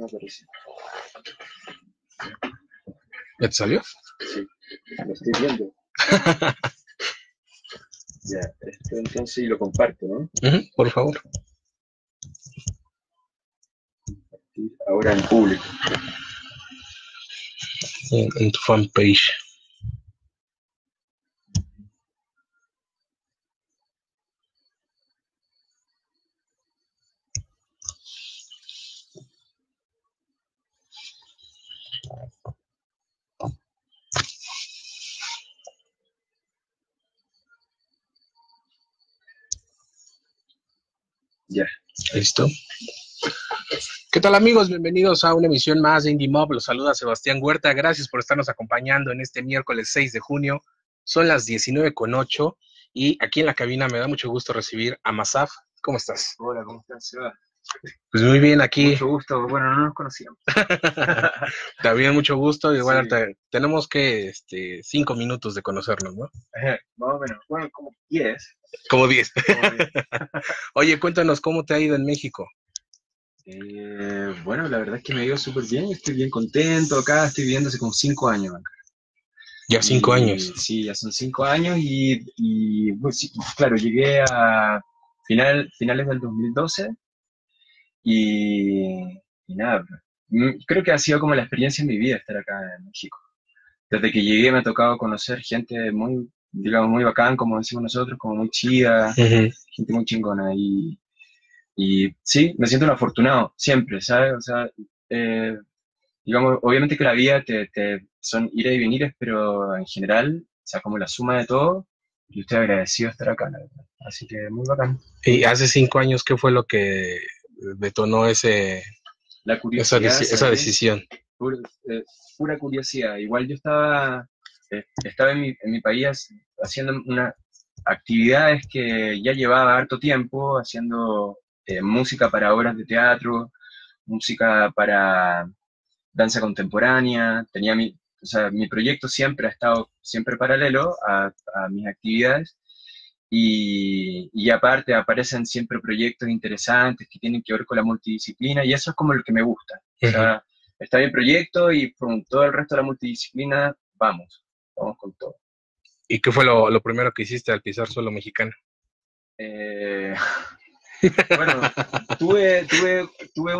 me aparece. ¿Ya te salió? Sí, lo estoy viendo. Ya, esto entonces y lo comparto, ¿no? Por favor. Ahora en público. En tu fanpage. Ya. ¿Listo? ¿Qué tal, amigos? Bienvenidos a una emisión más de Indie Mob. Los saluda Sebastián Huerta. Gracias por estarnos acompañando en este miércoles 6 de junio. Son las 19:08 y aquí en la cabina me da mucho gusto recibir a Masaf. ¿Cómo estás? Hola, ¿cómo estás, Seba? Pues muy bien, aquí. Mucho gusto. Bueno, no nos conocíamos. También mucho gusto. Igual Sí. tenemos que 5 minutos de conocernos, ¿no? Más o menos. Bueno, como 10. Como 10. Como 10. Oye, cuéntanos cómo te ha ido en México. Bueno, la verdad es que me ha ido súper bien. Estoy bien contento acá. Estoy viviendo hace como 5 años acá. Ya 5 años. Sí, ya son 5 años y pues, sí, claro, llegué a finales del 2012 y, y nada, creo que ha sido como la experiencia en mi vida estar acá en México. Desde que llegué me ha tocado conocer gente muy, digamos, muy bacán, como decimos nosotros, como muy chida, gente muy chingona. Y sí, me siento un afortunado, siempre, ¿sabes? O sea, eh, digamos, obviamente que la vida son ires y venires, pero en general, o sea, como la suma de todo, yo estoy agradecido de estar acá, la verdad. Así que muy bacán. Y hace 5 años, ¿qué fue lo que detonó La curiosidad, esa ¿sabes? decisión? Pura, eh, pura curiosidad. Igual yo estaba en mi país haciendo unas actividades que ya llevaba harto tiempo, haciendo música para obras de teatro, música para danza contemporánea. O sea, mi proyecto siempre ha estado siempre paralelo a mis actividades. Y aparte aparecen siempre proyectos interesantes que tienen que ver con la multidisciplina y eso es como lo que me gusta. O sea, está mi proyecto y con todo el resto de la multidisciplina, vamos con todo. ¿Y qué fue lo primero que hiciste al pisar suelo mexicano? Eh, bueno, tuve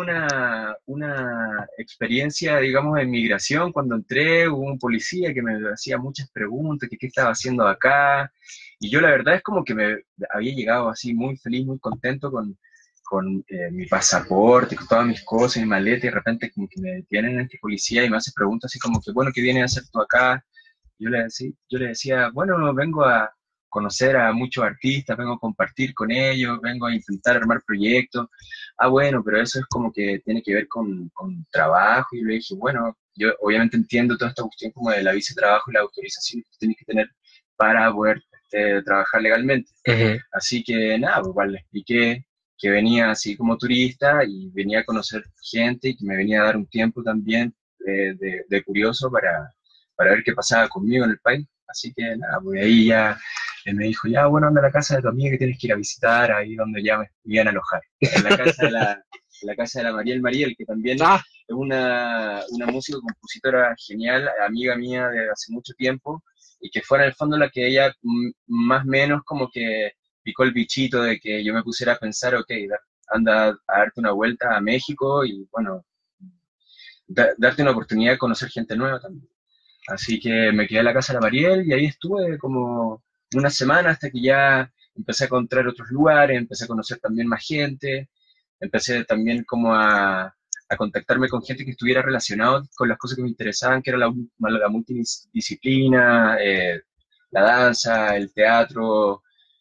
una experiencia, digamos, en migración. Cuando entré, hubo un policía que me hacía muchas preguntas, que qué estaba haciendo acá. Y yo la verdad es como que me había llegado así muy feliz, muy contento con mi pasaporte, con todas mis cosas, mi maleta, y de repente como que me detienen este policía y me hace preguntas así como que, bueno, ¿qué vienes a hacer tú acá? Yo le decía, bueno, vengo a conocer a muchos artistas, vengo a compartir con ellos, vengo a intentar armar proyectos. Ah, bueno, pero eso es como que tiene que ver con trabajo. Y yo le dije, bueno, yo obviamente entiendo toda esta cuestión como de la visa de trabajo y la autorización que tienes que tener para poder trabajar legalmente. Así que nada, pues igual le expliqué que venía así como turista y venía a conocer gente y que me venía a dar un tiempo también de curioso para ver qué pasaba conmigo en el país. Así que nada, pues ahí ya me dijo, ya, bueno, anda a la casa de tu amiga que tienes que ir a visitar, ahí donde ya me iban a alojar, en la casa de la Mariel Mariel, que también es Ah, una música compositora genial, amiga mía de hace mucho tiempo, y que fuera en el fondo la que ella más o menos como que picó el bichito de que yo me pusiera a pensar, ok, anda a darte una vuelta a México y bueno, darte una oportunidad de conocer gente nueva también. Así que me quedé en la casa de la Mariel y ahí estuve como una semana hasta que ya empecé a encontrar otros lugares, empecé a conocer también más gente, empecé también como a contactarme con gente que estuviera relacionado con las cosas que me interesaban, que era la multidisciplina, la danza, el teatro,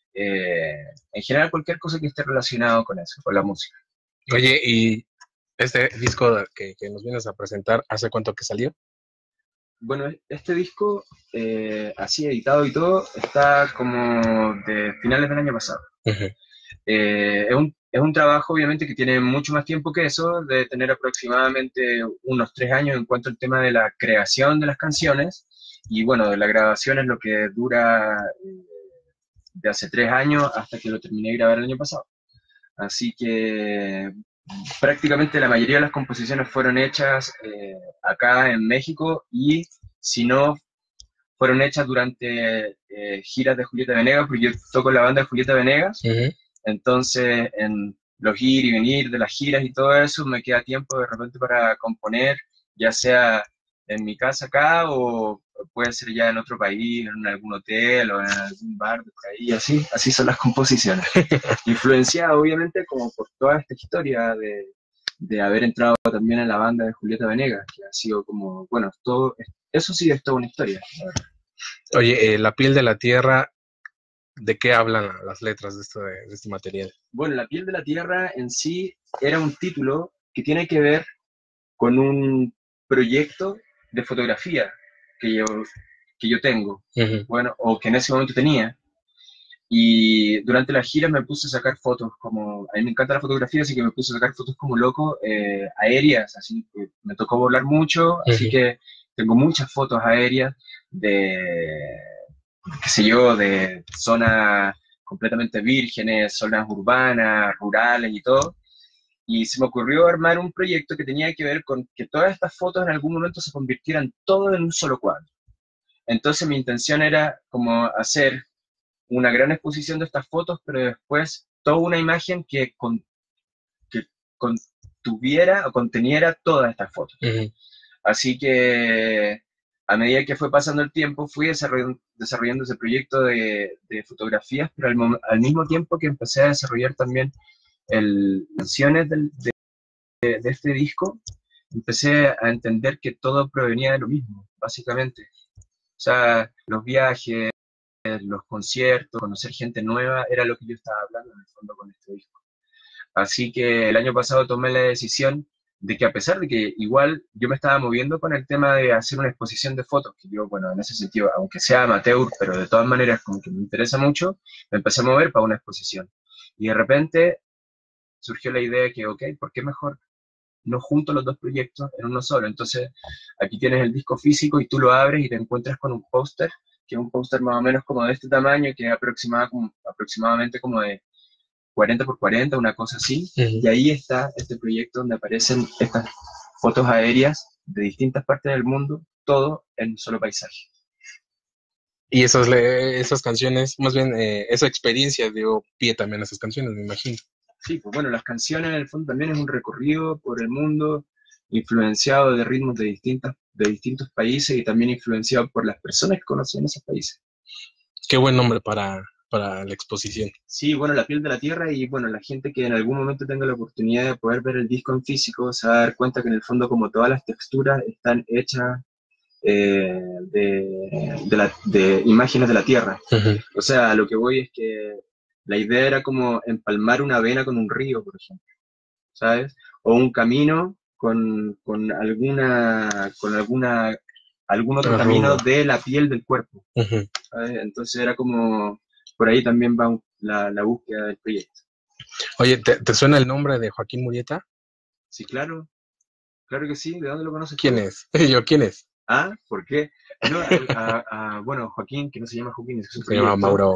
en general cualquier cosa que esté relacionado con eso, con la música. oye, ¿y este disco que nos vienes a presentar, hace cuánto que salió? Bueno, este disco, así editado y todo, está como de finales del año pasado. Es un trabajo, obviamente, que tiene mucho más tiempo que eso, de tener aproximadamente unos 3 años en cuanto al tema de la creación de las canciones. Y bueno, de la grabación es lo que dura de hace 3 años hasta que lo terminé de grabar el año pasado. Así que prácticamente la mayoría de las composiciones fueron hechas acá en México y si no, fueron hechas durante giras de Julieta Venegas, porque yo toco en la banda de Julieta Venegas, entonces en los ir y venir de las giras y todo eso me queda tiempo de repente para componer, ya sea en mi casa acá o puede ser ya en otro país, en algún hotel o en algún bar de por ahí, así son las composiciones. Influenciada obviamente como por toda esta historia de haber entrado también en la banda de Julieta Venegas, que ha sido como, bueno, todo, eso sí es toda una historia, la verdad. Oye, La piel de la tierra, ¿de qué hablan las letras de este material? Bueno, La piel de la tierra en sí era un título que tiene que ver con un proyecto de fotografía que yo, que yo tengo, bueno, o que en ese momento tenía. Y durante la gira me puse a sacar fotos, como a mí me encanta la fotografía, así que me puse a sacar fotos como loco, aéreas, así que me tocó volar mucho, así que tengo muchas fotos aéreas de, qué sé yo, de zonas completamente vírgenes, zonas urbanas, rurales y todo. Y se me ocurrió armar un proyecto que tenía que ver con que todas estas fotos en algún momento se convirtieran todo en un solo cuadro. Entonces mi intención era como hacer una gran exposición de estas fotos, pero después toda una imagen que contuviera o conteniera todas estas fotos. Así que a medida que fue pasando el tiempo, fui desarrollando ese proyecto de fotografías, pero al mismo tiempo que empecé a desarrollar también canciones de este disco, empecé a entender que todo provenía de lo mismo, básicamente. O sea, los viajes, los conciertos, conocer gente nueva, era lo que yo estaba hablando en el fondo con este disco. Así que el año pasado tomé la decisión de que a pesar de que igual yo me estaba moviendo con el tema de hacer una exposición de fotos, que yo, bueno, en ese sentido, aunque sea amateur, pero de todas maneras como que me interesa mucho, me empecé a mover para una exposición. Y de repente surgió la idea que, ok, ¿por qué mejor no junto los dos proyectos en uno solo? Entonces, aquí tienes el disco físico y tú lo abres y te encuentras con un póster, que es un póster más o menos como de este tamaño, que es aproximadamente como de 40 por 40, una cosa así. Y ahí está este proyecto donde aparecen estas fotos aéreas de distintas partes del mundo, todo en un solo paisaje. Y esas canciones, más bien esa experiencia dio pie también a esas canciones, me imagino. Sí, pues bueno, las canciones en el fondo también es un recorrido por el mundo, influenciado de ritmos de distintos países y también influenciado por las personas que conocían esos países. Qué buen nombre para la exposición. Sí, bueno, La piel de la tierra, y bueno, la gente que en algún momento tenga la oportunidad de poder ver el disco en físico se va a dar cuenta que en el fondo como todas las texturas están hechas de imágenes de la tierra. O sea, a lo que voy es que la idea era como empalmar una avena con un río, por ejemplo, ¿sabes? O un camino con algún otro camino de la piel del cuerpo, ¿sabes? Entonces era como, por ahí también va la búsqueda del proyecto. Oye, ¿te suena el nombre de Joaquín Murieta? Sí, claro que sí. ¿De dónde lo conoces ¿Quién tú? es? Yo, ¿quién es? Ah, ¿por qué? No, bueno, Joaquín, que no se llama Joaquín, es su Se llama Mauro.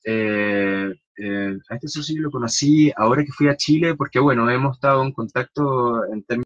A este socio yo lo conocí ahora que fui a Chile, porque bueno, hemos estado en contacto en términos.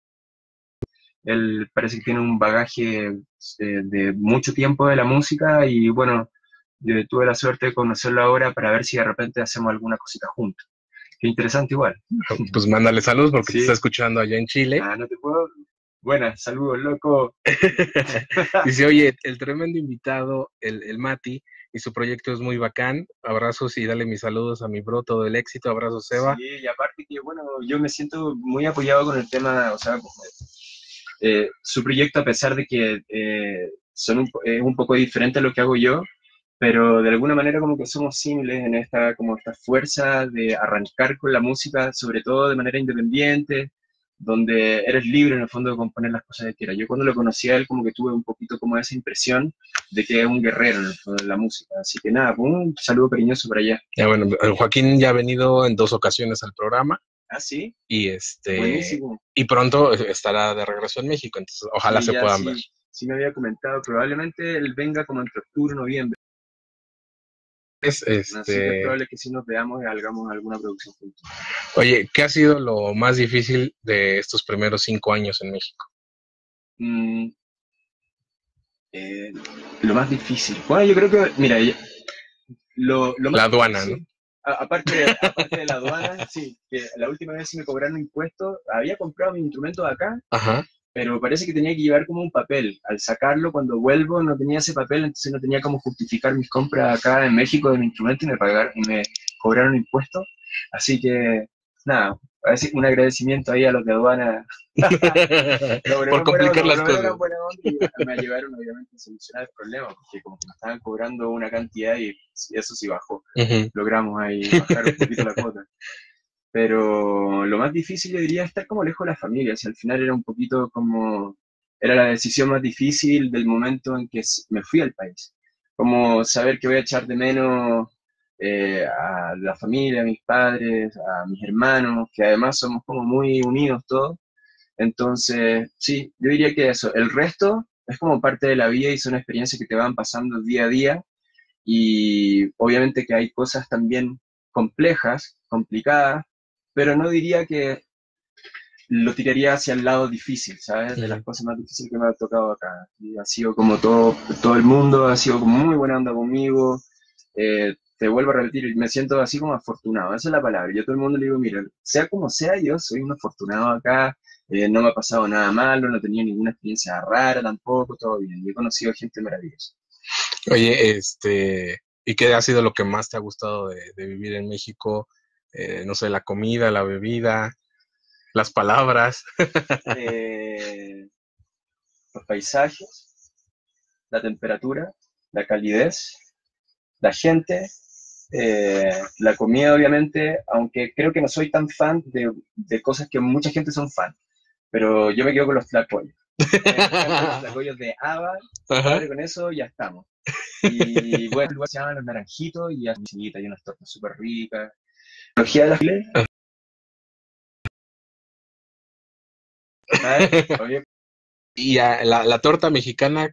Él parece que tiene un bagaje de mucho tiempo de la música y bueno, yo tuve la suerte de conocerlo ahora para ver si de repente hacemos alguna cosita juntos. Qué interesante igual. Pues mándale saludos porque Sí. te está escuchando allá en Chile. Ah, no te puedo. Buenas, saludos, loco. Dice, oye, el tremendo invitado, el Mati, y su proyecto es muy bacán. Abrazos y dale mis saludos a mi bro, todo el éxito. Abrazos, Seba. Sí, y aparte que, bueno, yo me siento muy apoyado con el tema, o sea, su proyecto, a pesar de que es un poco diferente a lo que hago yo, pero de alguna manera como que somos similares en esta fuerza de arrancar con la música, sobre todo de manera independiente, donde eres libre en el fondo de componer las cosas que quieras. Yo cuando lo conocí a él como que tuve un poquito como esa impresión de que es un guerrero en el fondo de la música. Así que nada, un saludo cariñoso para allá. Ya, bueno, Joaquín ya ha venido en 2 ocasiones al programa. Ah, sí. Y Buenísimo. Y pronto estará de regreso en México, entonces ojalá se puedan ver. Sí me había comentado, probablemente él venga como entre octubre y noviembre. Es, Así que es probable que si nos veamos y hagamos alguna producción juntos. Oye, ¿qué ha sido lo más difícil de estos primeros 5 años en México? Mm, eh, lo más difícil. Bueno, yo creo que, mira, lo La más aduana, ¿no? difícil, aparte de la aduana, sí, que la última vez sí me cobraron impuestos, había comprado mis instrumentos acá, Ajá. pero parece que tenía que llevar como un papel. Al sacarlo, cuando vuelvo, no tenía ese papel, entonces no tenía cómo justificar mis compras acá en México de mi instrumento y me cobraron impuestos. Así que, nada, un agradecimiento ahí a los de aduana. Por complicar las cosas. Lograron buena onda y me ayudaron obviamente a solucionar el problema, porque como que me estaban cobrando una cantidad y eso sí bajó. Ujú. Logramos ahí bajar un poquito la cuota. Pero lo más difícil yo diría es estar como lejos de la familia. Si al final era un poquito como, era la decisión más difícil del momento en que me fui al país. Como saber que voy a echar de menos a la familia, a mis padres, a mis hermanos, que además somos como muy unidos todos. Entonces, sí, yo diría que eso. El resto es como parte de la vida y son experiencias que te van pasando día a día. Y obviamente que hay cosas también complejas, complicadas, pero no diría que lo tiraría hacia el lado difícil, ¿sabes? De las cosas más difíciles que me ha tocado acá. Y ha sido como todo el mundo, ha sido como muy buena onda conmigo. Te vuelvo a repetir, me siento así como afortunado, esa es la palabra. Yo a todo el mundo le digo, mira, sea como sea, yo soy un afortunado acá, no me ha pasado nada malo, no he tenido ninguna experiencia rara tampoco, todo bien. Yo he conocido gente maravillosa. Oye, ¿y qué ha sido lo que más te ha gustado de vivir en México? No sé, la comida, la bebida, las palabras. Los paisajes, la temperatura, la calidez, la gente, la comida obviamente, aunque creo que no soy tan fan de cosas que mucha gente son fan, pero yo me quedo con los tlacoyos. Me encantan los tlacoyos de haba, Ajá. padre, con eso ya estamos. Y bueno, lugar se llaman Los Naranjitos y hay unas tortas súper ricas. La tecnología de la Chile, ¿sabes? Oye, Y la torta mexicana,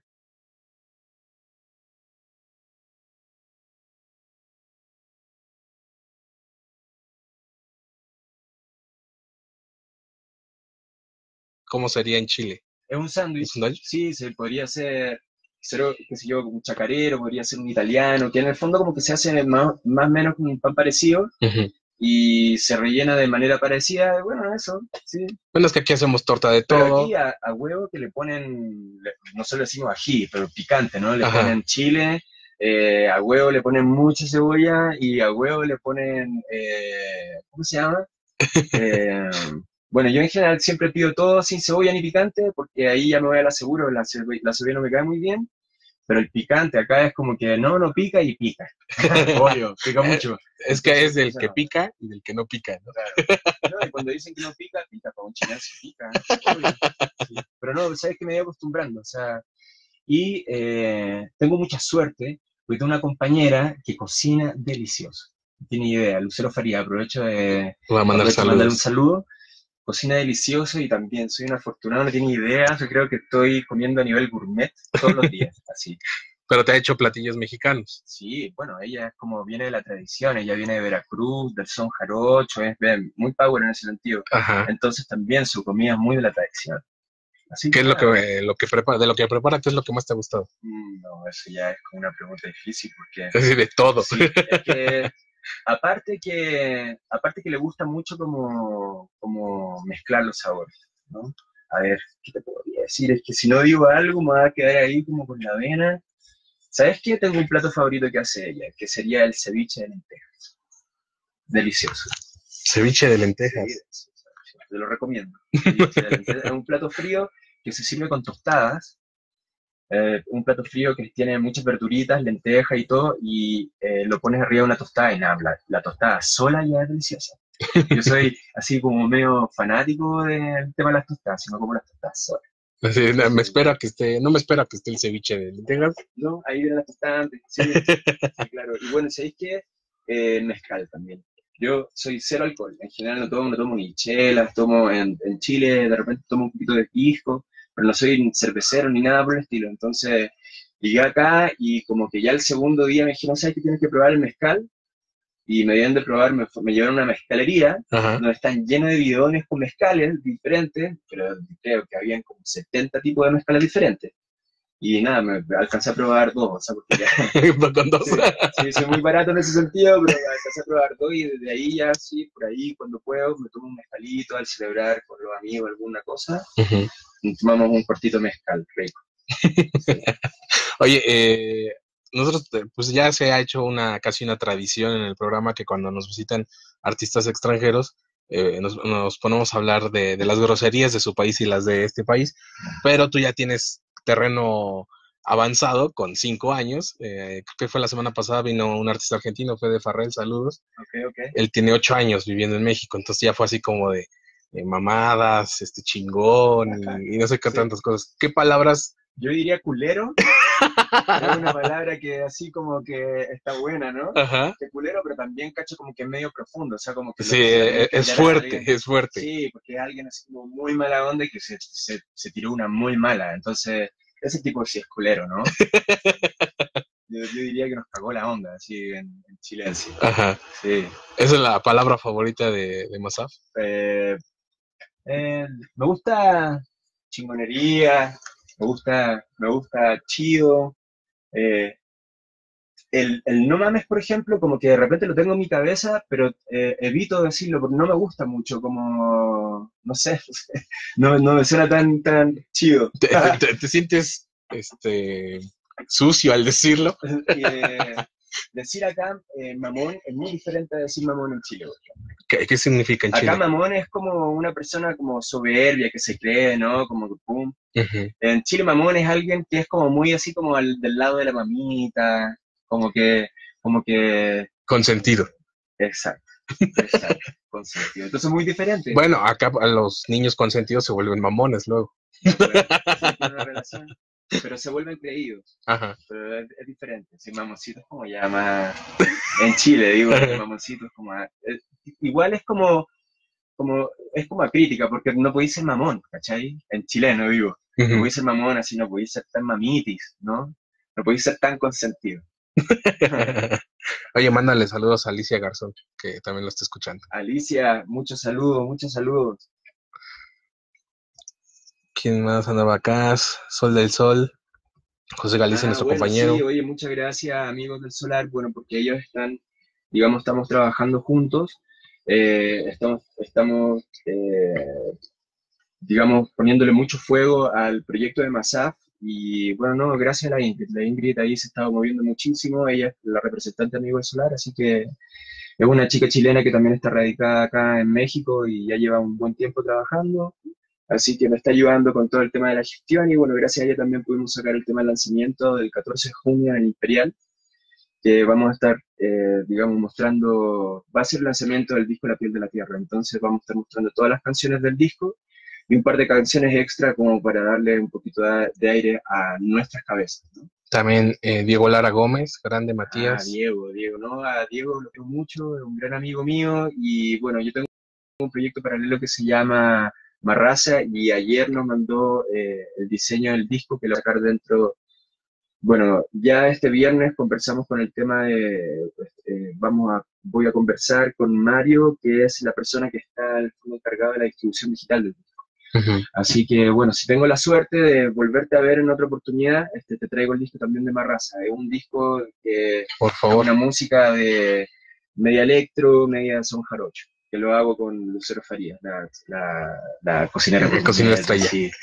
¿cómo sería en Chile? es un ¿Es sándwich, un sándwich? sí, se podría ser, qué sé yo, un chacarero, podría ser un italiano, que en el fondo como que se hace más o menos con un pan parecido Ujú. y se rellena de manera parecida, bueno, eso, sí. Bueno, es que aquí hacemos torta de Pero todo. aquí a huevo que le ponen, nosotros decimos ají, pero picante, ¿no? Le Ajá. ponen chile, a huevo le ponen mucha cebolla y a huevo le ponen, ¿cómo se llama? Eh, bueno, yo en general siempre pido todo sin cebolla ni picante porque ahí ya me voy a la seguro, la cebolla no me cae muy bien, pero el picante acá es como que no pica y pica. Obvio, pica mucho. Es que Entonces es eso del se que nota, pica y del que no pica, ¿no? claro. No, y cuando dicen que no pica, pica, para un chileno sí pica, obvio. Sí. Pero no, sabes que me voy acostumbrando, o sea, y tengo mucha suerte, porque tengo una compañera que cocina delicioso. No tiene idea, Lucero Faría, Voy a mandar aprovecho de mandarle un saludos. saludo. Cocina delicioso y también soy un afortunado, no tiene idea, yo creo que estoy comiendo a nivel gourmet todos los días, así. Pero te ha hecho platillos mexicanos. Sí, bueno, ella es como viene de la tradición, ella viene de Veracruz, del son jarocho, es muy power en ese sentido. Ajá. Entonces también su comida es muy de la tradición. Así ¿Qué que es nada, lo que prepara, de lo que prepara, qué es lo que más te ha gustado? no, eso ya es como una pregunta difícil porque Es decir, de todo. sí, es que aparte que le gusta mucho como mezclar los sabores, ¿no? A ver, ¿qué te podría decir? Es que si no digo algo me va a quedar ahí como con la vena. ¿Sabes qué? Tengo un plato favorito que hace ella, que sería el ceviche de lentejas. Delicioso. Ceviche de Sí, lentejas. delicioso. Te lo recomiendo. Ceviche de lentejas. Es un plato frío que se sirve con tostadas. Un plato frío que tiene muchas verduritas, lentejas y todo, y lo pones arriba de una tostada y nada, la tostada sola ya es deliciosa. Yo soy así como medio fanático del tema de las tostadas, sino como las tostadas solas. Así, Sí. no me espera que esté el ceviche de lentejas. No, ahí viene la tostada antes. Sí, sí, claro. Y bueno, ¿sabéis qué? Mezcal también. Yo soy cero alcohol. En general no tomo ni chelas, tomo en Chile, de repente tomo un poquito de pisco, pero no soy ni cervecero ni nada por el estilo. Entonces, Llegué acá y como que ya el segundo día me dijeron, ¿sabes que tienes que probar el mezcal? Y me dieron de probar, me llevaron a una mezcalería, Ajá. donde están llenos de bidones con mezcales diferentes, pero creo que habían como 70 tipos de mezcales diferentes. Y nada, me alcancé a probar dos, o sea, porque ya, Con dos. sí, sí, soy muy barato en ese sentido, pero alcancé a probar dos y desde ahí ya, sí, por ahí cuando puedo, me tomo un mezcalito al celebrar con los amigos alguna cosa, Ujú. y tomamos un cortito mezcal, rico. Sí. Oye, nosotros, pues ya se ha hecho casi una tradición en el programa que cuando nos visitan artistas extranjeros, nos ponemos a hablar de las groserías de su país y las de este país, pero tú ya tienes terreno avanzado con 5 años. Creo que fue la semana pasada, vino un artista argentino, Fede Farrell, saludos. Ok, ok. Él tiene 8 años viviendo en México, entonces ya fue así como de mamadas, chingón y no sé qué Sí. tantas cosas. ¿Qué palabras? Yo diría culero. Es una palabra que así como que está buena, ¿no? Ajá. Que culero, pero también cacho como que es medio profundo, o sea, como que Sí, loco, si la tenés que es tirar a fuerte, alguien, es fuerte. sí, porque es alguien así como muy mala onda y que se tiró una muy mala, entonces ese tipo sí es culero, ¿no? Yo diría que nos cagó la onda, así en chilense. Ajá. Sí. Esa es la palabra favorita de Masaf. Eh, Me gusta chingonería, me gusta chido. eh, el no mames, por ejemplo, como que de repente lo tengo en mi cabeza, pero evito decirlo porque no me gusta mucho, como, no sé, no me suena tan chido. ¿Te sientes sucio al decirlo? Eh, Decir acá mamón es muy diferente a decir mamón en Chile. ¿Qué significa en Acá Chile? mamón es como una persona como soberbia, que se cree, ¿no? Como que pum. Ujú. En Chile mamón es alguien que es como muy así como del lado de la mamita, como que, Consentido. exacto, exacto, consentido. Entonces muy diferente. Bueno, acá a los niños consentidos se vuelven mamones luego. Bueno, sí, tiene una relación, pero se vuelven creídos. Ajá. Pero es diferente. Si mamoncito es como ya más, en Chile digo, el mamoncito es como, igual es como a crítica, porque no podéis ser mamón, ¿cachai? En chileno digo, no Ujú. podéis ser mamón, así no podéis ser tan mamitis, ¿no? No podéis ser tan consentido. Oye, mándale saludos a Alicia Garzón, que también lo está escuchando. Alicia, muchos saludos, muchos saludos. ¿Quién más andaba acá? Sol del Sol, José Galicia, Ah, nuestro bueno, sí, compañero. oye, muchas gracias, amigos del Solar, bueno, porque ellos están, digamos, estamos trabajando juntos, digamos, poniéndole mucho fuego al proyecto de Masaf, y bueno, no, gracias a la Ingrid ahí se estaba moviendo muchísimo, ella es la representante amigo del Solar, así que es una chica chilena que también está radicada acá en México y ya lleva un buen tiempo trabajando. Así que me está ayudando con todo el tema de la gestión y bueno, gracias a ella también pudimos sacar el tema del lanzamiento del 14 de junio en el Imperial, que vamos a estar, digamos, mostrando, va a ser el lanzamiento del disco La piel de la tierra, entonces vamos a estar mostrando todas las canciones del disco y un par de canciones extra como para darle un poquito de aire a nuestras cabezas, ¿no? También Diego Lara Gómez, grande Ah, Matías. Diego, ¿no? A Diego lo quiero mucho, es un gran amigo mío y bueno, yo tengo un proyecto paralelo que se llama Marraza y ayer nos mandó el diseño del disco que lo va a sacar dentro. Bueno, ya este viernes conversamos con el tema de, pues, voy a conversar con Mario, que es la persona que está al fondo encargado de la distribución digital del disco. Ujú. Así que bueno, si tengo la suerte de volverte a ver en otra oportunidad, te traigo el disco también de Marraza. Es un disco que es Por favor. una música de media electro, media son jarocho, que lo hago con Lucero Farías, la cocinera El cocinero gourmet, estrella. sí.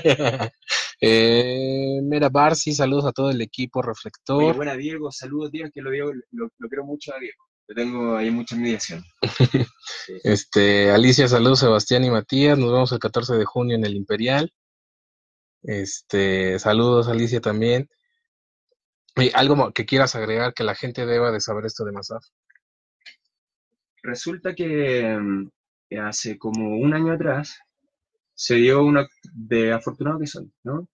Mira, Barcy, saludos a todo el equipo Oye, Reflector. buena Diego, saludos Diego, que lo quiero mucho a Diego. Yo tengo ahí mucha admiración. Sí. Alicia, saludos, Sebastián y Matías. Nos vemos el 14 de junio en el Imperial. Saludos, Alicia, también. Y algo que quieras agregar que la gente deba de saber esto de Masaf. Resulta que hace como un año atrás se dio una de afortunado que soy, ¿no?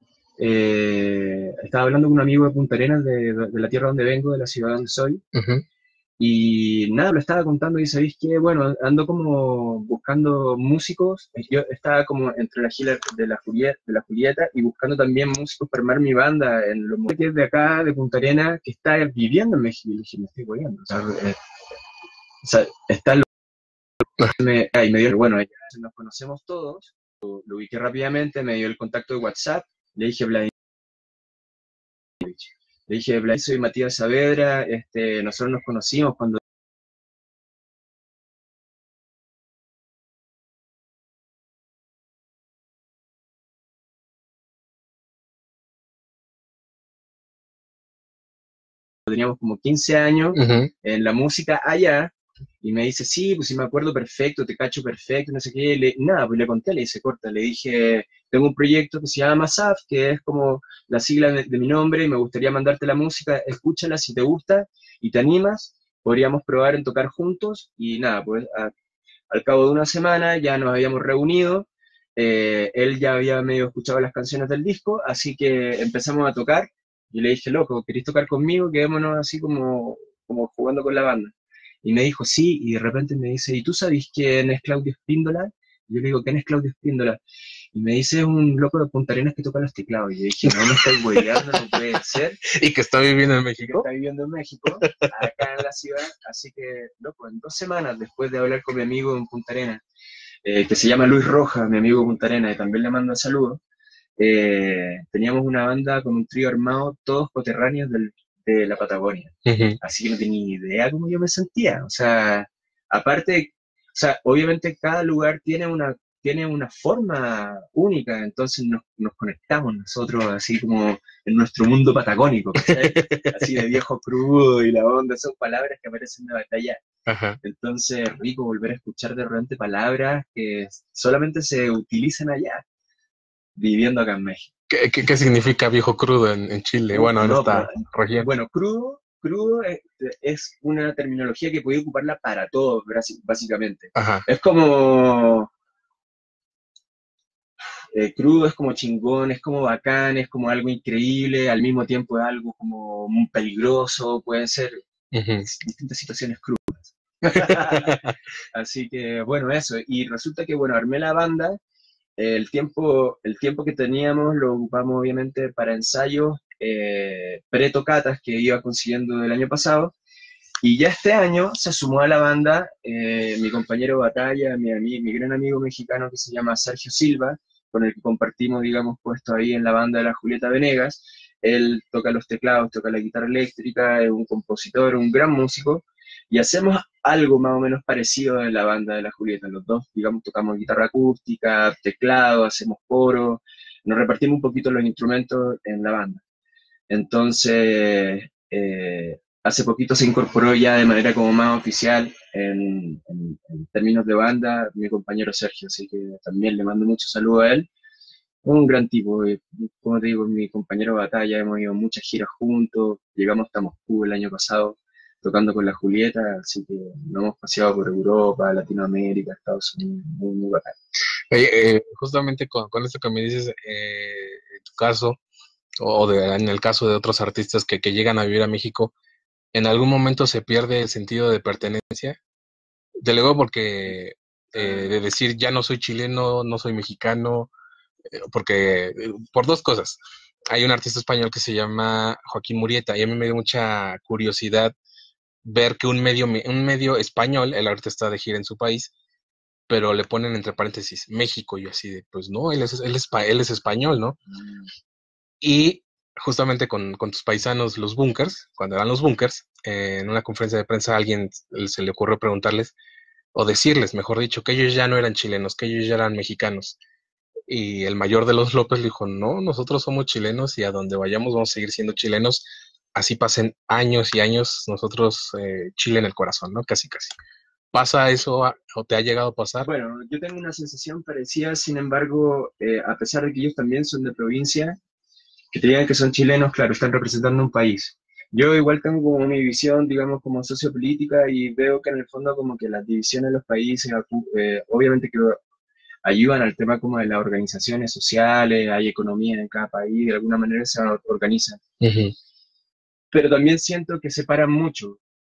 Estaba hablando con un amigo de Punta Arenas, de la tierra donde vengo, de la ciudad donde soy, Ujú. Y nada, lo estaba contando y sabéis que, bueno, ando como buscando músicos. Yo estaba como entre la gira de la Julieta y buscando también músicos para armar mi banda en los músicos de acá, de Punta Arenas, que está viviendo en México. Y le dije, me estoy boyando. O sea, está y me dio, bueno, ya nos conocemos todos. Lo ubiqué rápidamente, me dio el contacto de WhatsApp. Le dije, Vladimir, soy Matías Saavedra. Nosotros nos conocimos cuando teníamos como 15 años en la música allá, y me dice, sí, pues sí me acuerdo perfecto, te cacho perfecto, no sé qué, nada, pues le conté, le hice corta, le dije, tengo un proyecto que se llama Masaf, que es como la sigla de mi nombre, y me gustaría mandarte la música, escúchala si te gusta y te animas, podríamos probar en tocar juntos, y nada, pues al cabo de una semana ya nos habíamos reunido, él ya había medio escuchado las canciones del disco, así que empezamos a tocar. Y le dije, loco, ¿querés tocar conmigo? Quedémonos así como jugando con la banda. Y me dijo, sí, y de repente me dice, ¿y tú sabes quién es Claudio Espíndola? Y yo le digo, ¿quién es Claudio Espíndola? Y me dice, es un loco de Punta Arenas que toca los teclados. Y yo dije, no me estáis hueveando, no puede ser. ¿Y que está viviendo en Que México? está viviendo en México, acá en la ciudad. Así que, loco, en 2 semanas después de hablar con mi amigo en Punta Arenas, que se llama Luis Rojas, mi amigo de Punta Arenas, y también le mando saludos, teníamos una banda con un trío armado, todos coterráneos de la Patagonia. Así que no tenía ni idea cómo yo me sentía. O sea, aparte, o sea, obviamente cada lugar tiene una forma única, entonces nos conectamos nosotros así como en nuestro mundo patagónico, ¿cachai? Así de viejo crudo y la onda, son palabras que aparecen de batalla. Ajá. Entonces, rico volver a escuchar de repente palabras que solamente se utilizan allá, viviendo acá en México. ¿Qué significa viejo crudo en Chile? Bueno, en No, pero, esta región. bueno, crudo es una terminología que puede ocuparla para todo, básicamente. Ajá. Es como, crudo es como chingón, es como bacán, es como algo increíble, al mismo tiempo es algo como muy peligroso, pueden ser distintas situaciones crudas. Así que, bueno, eso. Y resulta que, bueno, armé la banda. El tiempo que teníamos lo ocupamos obviamente para ensayos pre-tocatas que iba consiguiendo el año pasado. Y ya este año se sumó a la banda mi compañero de batalla, mi gran amigo mexicano que se llama Sergio Silva, con el que compartimos, digamos, puesto ahí en la banda de la Julieta Venegas. Él toca los teclados, toca la guitarra eléctrica, es un compositor, un gran músico, y hacemos algo más o menos parecido en la banda de la Julieta. Los dos, digamos, tocamos guitarra acústica, teclado, hacemos coro, nos repartimos un poquito los instrumentos en la banda. Entonces, hace poquito se incorporó ya de manera como más oficial en términos de banda mi compañero Sergio, así que también le mando mucho saludo a él. Un gran tipo, como te digo, mi compañero de batalla, hemos ido muchas giras juntos, llegamos hasta Moscú el año pasado tocando con la Julieta, así que nos hemos paseado por Europa, Latinoamérica, Estados Unidos, muy, muy bacán. Oye, justamente con esto que me dices, en tu caso, en el caso de otros artistas que llegan a vivir a México, ¿en algún momento se pierde el sentido de pertenencia? Te lo digo porque de decir ya no soy chileno, no soy mexicano, porque por dos cosas. Hay un artista español que se llama Joaquín Murieta y a mí me dio mucha curiosidad ver que un medio español, el ahorita está de gira en su país, pero le ponen entre paréntesis México, y yo así de, pues no, él es español, ¿no? Y justamente con tus paisanos, los Bunkers, cuando eran los Bunkers, en una conferencia de prensa a alguien se le ocurrió preguntarles, o decirles, mejor dicho, que ellos ya no eran chilenos, que ellos ya eran mexicanos. Y el mayor de los López le dijo, no, nosotros somos chilenos y a donde vayamos vamos a seguir siendo chilenos, así pasen años y años, nosotros Chile en el corazón, ¿no? Casi, casi. ¿Pasa eso o te ha llegado a pasar? Bueno, yo tengo una sensación parecida, sin embargo, a pesar de que ellos también son de provincia, que te digan que son chilenos, claro, están representando un país. Yo igual tengo como una división, digamos, como sociopolítica y veo que en el fondo como que las divisiones de los países, obviamente que ayudan al tema como de las organizaciones sociales, hay economía en cada país, de alguna manera se organizan. Uh-huh. Pero también siento que separan mucho.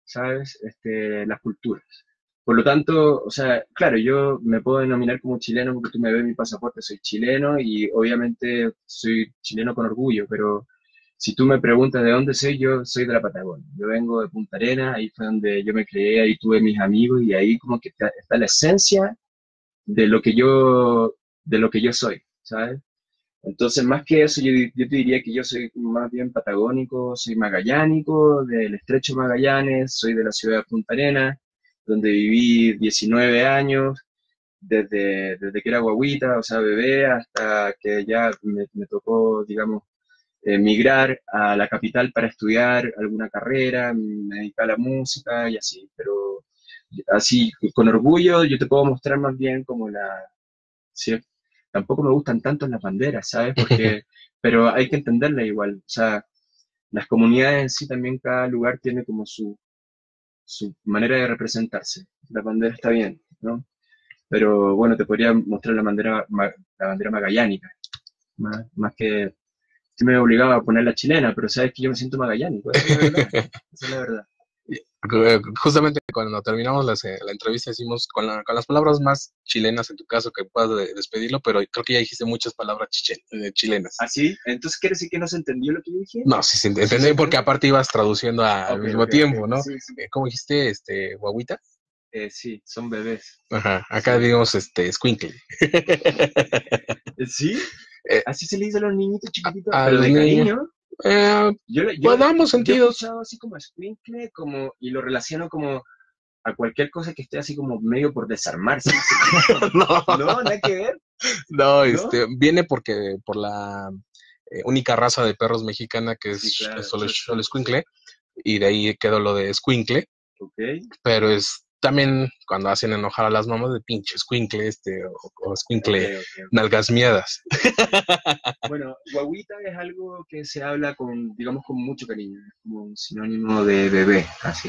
¿sabes? Las culturas. Por lo tanto, o sea, claro, yo me puedo denominar como chileno porque tú me ves en mi pasaporte, soy chileno y obviamente soy chileno con orgullo, pero si tú me preguntas de dónde soy, yo soy de la Patagonia. Yo vengo de Punta Arenas, ahí fue donde yo me crié, ahí tuve mis amigos y ahí como que está la esencia de de lo que yo soy, ¿sabes? Entonces, más que eso, yo te diría que yo soy más bien patagónico, soy magallánico, del Estrecho Magallanes, soy de la ciudad de Punta Arenas, donde viví 19 años, desde que era guagüita, o sea, bebé, hasta que ya me tocó, digamos, migrar a la capital para estudiar alguna carrera, me dediqué a la música y así, pero así, con orgullo, yo te puedo mostrar más bien como sí, tampoco me gustan tanto las banderas, ¿sabes? Porque, pero hay que entenderla igual. O sea, las comunidades en sí también, cada lugar tiene como su manera de representarse. La bandera está bien, ¿no? Pero bueno, te podría mostrar la bandera magallánica, más que sí me obligaba a poner la chilena, pero sabes que yo me siento magallánico, esa es la verdad, esa es la verdad. Justamente cuando terminamos la entrevista decimos con las palabras más chilenas en tu caso que puedas despedirlo, pero creo que ya dijiste muchas palabras chilenas. ¿Ah, sí? Entonces, ¿quiere decir que no se entendió lo que yo dije? No, sí, ¿Sí se entendí porque entiende? aparte ibas traduciendo al Ok, mismo ok, ok. tiempo, ¿no? Sí, sí. ¿Cómo dijiste, guaguita? Sí, son bebés. Ajá, acá Sí. digamos, escuincle. ¿Sí? Eh, Así se le dice a los niñitos chiquititos, a pero los de niños, cariño. eh, Yo, le- pues yo, damos yo he sentidos. escuchado así como escuincle, y lo relaciono como a cualquier cosa que esté así como medio por desarmarse, así como, No, no, nada que ver, no, ¿no? viene por la única raza de perros mexicana que Sí, es claro, solo sí, escuincle, y de ahí quedó lo de escuincle, ok. pero es también cuando hacen enojar a las mamás de pinche escuincle, o Ok, escuincle ok, ok. nalgas miadas. Bueno, guaguita es algo que se habla con, digamos, con mucho cariño, es como un sinónimo de bebé,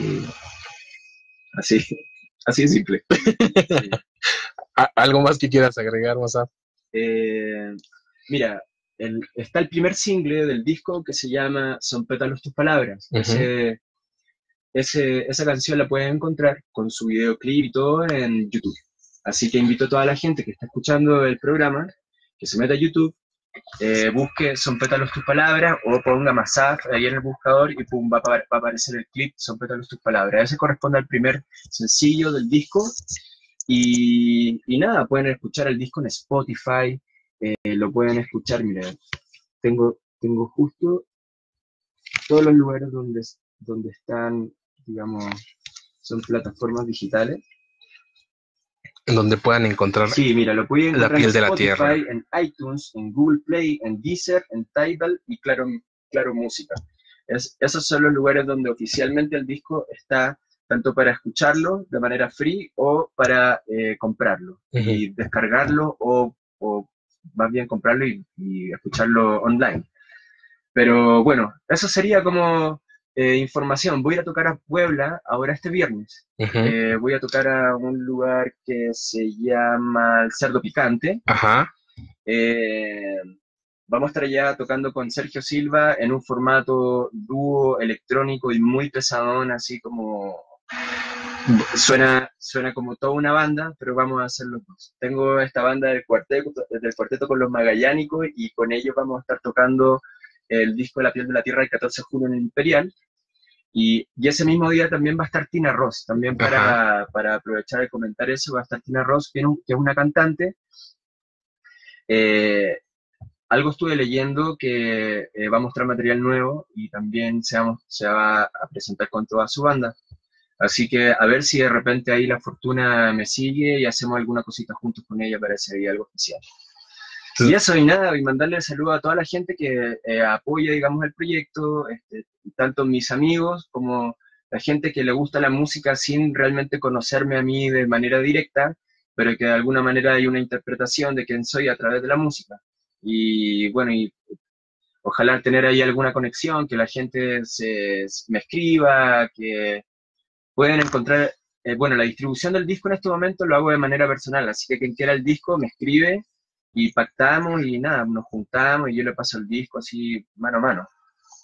así, así de simple. Sí. ¿Algo más que quieras agregar, WhatsApp? Eh, Mira, está el primer single del disco que se llama Son pétalos tus palabras. Ujú. Esa canción la pueden encontrar con su videoclip y todo en YouTube. Así que invito a toda la gente que está escuchando el programa que se meta a YouTube, busque Son pétalos tus palabras o ponga Masaf ahí en el buscador y pum, va a aparecer el clip Son pétalos tus palabras. Ese corresponde al primer sencillo del disco y nada, pueden escuchar el disco en Spotify, lo pueden escuchar, mira, tengo justo todos los lugares donde están, digamos, son plataformas digitales. En donde puedan encontrar Sí, mira, lo pueden la encontrar en piel de la tierra. Spotify, en iTunes, en Google Play, en Deezer, en Tidal y Claro Música. Esos son los lugares donde oficialmente el disco está tanto para escucharlo de manera free o para comprarlo Ujú. y descargarlo o más bien comprarlo y escucharlo online. Pero bueno, eso sería como información. Voy a ir a tocar a Puebla ahora este viernes. Ujú. Voy a tocar a un lugar que se llama el Cerdo Picante. Ajá. Eh, Vamos a estar allá tocando con Sergio Silva en un formato dúo electrónico y muy pesadón, así como suena como toda una banda, pero vamos a hacer los dos. Tengo esta banda del cuarteto con los Magallánicos y con ellos vamos a estar tocando el disco La piel de la tierra el 14 de junio en el Imperial. Y ese mismo día también va a estar Tina Ross, también Ajá. para aprovechar de comentar eso, va a estar Tina Ross, que es una cantante. Eh, Algo estuve leyendo que va a mostrar material nuevo y también se va a presentar con toda su banda. Así que a ver si de repente ahí la fortuna me sigue y hacemos alguna cosita juntos con ella para ese día, algo especial. Y Entonces, eso, y nada, y mandarle saludo a toda la gente que apoya, digamos, el proyecto, tanto mis amigos como la gente que le gusta la música sin realmente conocerme a mí de manera directa, pero que de alguna manera hay una interpretación de quién soy a través de la música. Y bueno, y ojalá tener ahí alguna conexión, que la gente me escriba, que pueden encontrar, bueno, la distribución del disco en este momento lo hago de manera personal, así que quien quiera el disco me escribe y pactamos y nada, nos juntamos y yo le paso el disco así mano a mano.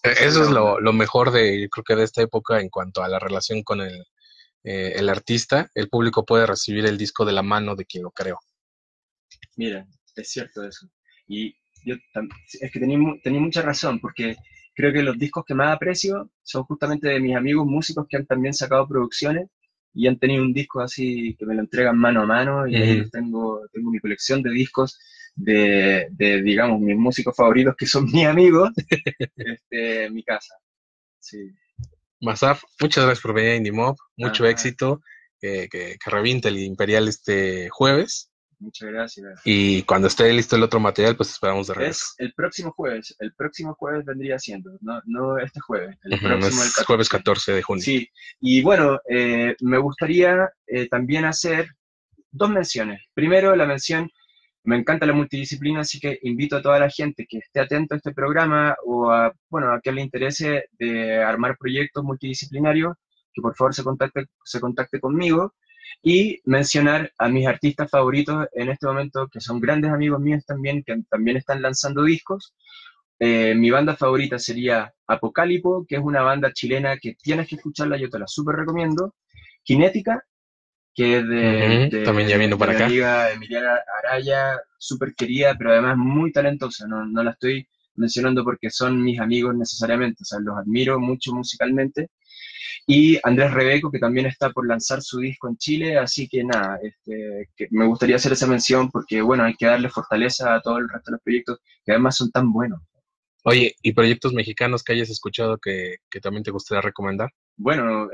Eso es lo mejor yo creo que de esta época en cuanto a la relación con el artista. El público puede recibir el disco de la mano de quien lo creó. Mira, es cierto eso. Y es que tenía mucha razón, porque creo que los discos que más aprecio son justamente de mis amigos músicos que han también sacado producciones y han tenido un disco así que me lo entregan mano a mano y ahí tengo mi colección de discos digamos, mis músicos favoritos que son mis amigos, en mi casa. Sí. Masaf, muchas gracias por venir a Indie Mob, mucho éxito, que reviente el Imperial este jueves. Muchas gracias. Y cuando esté listo el otro material, pues esperamos de regreso. Es el próximo jueves vendría siendo, no este jueves, el próximo, el jueves 14 de junio. Sí, y bueno, me gustaría también hacer 2 menciones. Primero, la mención, me encanta la multidisciplina, así que invito a toda la gente que esté atento a este programa o a quien le interese de armar proyectos multidisciplinarios, que por favor se contacte conmigo. Y mencionar a mis artistas favoritos en este momento, que son grandes amigos míos también, que también están lanzando discos. Mi banda favorita sería Apocalipo, que es una banda chilena que tienes que escucharla, yo te la súper recomiendo. Kinética, que es también ya vino para mi acá. amiga Emiliana Araya, súper querida, pero además muy talentosa. No la estoy mencionando porque son mis amigos necesariamente, o sea, los admiro mucho musicalmente. Y Andrés Rebeco, que también está por lanzar su disco en Chile, así que nada, que me gustaría hacer esa mención porque, bueno, hay que darle fortaleza a todo el resto de los proyectos que además son tan buenos. Oye, ¿y proyectos mexicanos que hayas escuchado que también te gustaría recomendar? Bueno,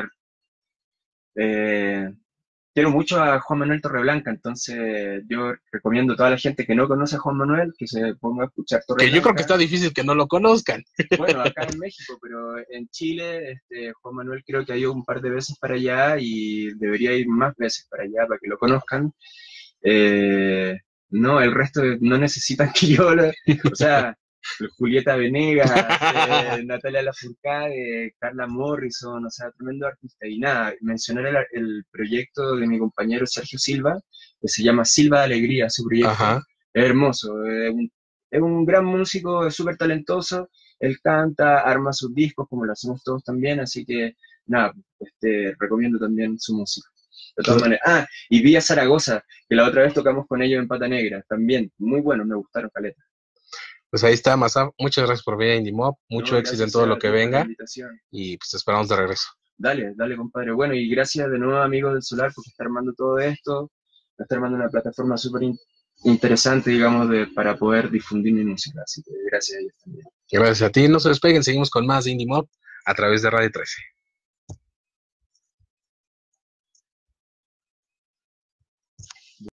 quiero mucho a Juan Manuel Torreblanca, entonces yo recomiendo a toda la gente que no conoce a Juan Manuel que se ponga a escuchar Torreblanca. Que yo creo que está difícil que no lo conozcan. Bueno, acá en México, pero en Chile, Juan Manuel creo que ha ido un par de veces para allá y debería ir más veces para allá para que lo conozcan. No, el resto no necesitan que o sea, Julieta Venegas, Natalia Lafourcade, Carla Morrison, o sea, tremendo artista. Y nada, mencionar el proyecto de mi compañero Sergio Silva, que se llama Silva de Alegría, su proyecto. Ajá. Es hermoso, es un gran músico, es súper talentoso, él canta, arma sus discos como lo hacemos todos también, así que nada, recomiendo también su música. De todas maneras. Y Villa Zaragoza, que la otra vez tocamos con ellos en Pata Negra, también, muy bueno, me gustaron, caleta. Pues ahí está, Masaf. Muchas gracias por venir a Indie Mob. Mucho éxito en todo lo que venga. Y pues te esperamos de regreso. Dale, compadre. Bueno, y gracias de nuevo, amigos del Solar, porque está armando todo esto. Está armando una plataforma súper interesante, digamos, para poder difundir mi música. Así que gracias a ellos también. Gracias a ti. No se despeguen. Seguimos con más de Indie Mob a través de Radio 13.